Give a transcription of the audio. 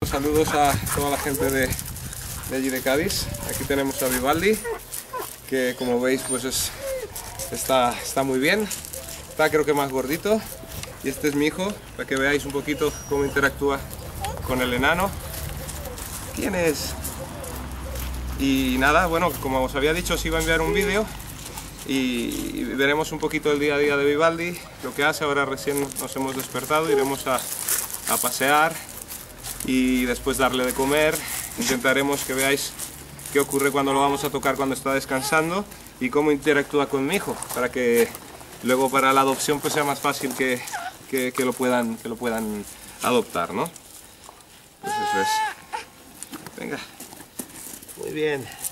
Pues saludos a toda la gente de allí de Cádiz. Aquí tenemos a Vivaldi, que como veis pues está muy bien. Está creo que más gordito. Y este es mi hijo, para que veáis un poquito cómo interactúa con el enano. ¿Quién es? Y nada, bueno, como os había dicho, os iba a enviar un vídeo y veremos un poquito el día a día de Vivaldi, lo que hace. Ahora recién nos hemos despertado, iremos a pasear y después darle de comer. Intentaremos que veáis qué ocurre cuando lo vamos a tocar cuando está descansando y cómo interactúa con mi hijo, para que luego para la adopción pues sea más fácil que lo puedan adoptar, ¿no? Pues eso es. Venga. Muy bien.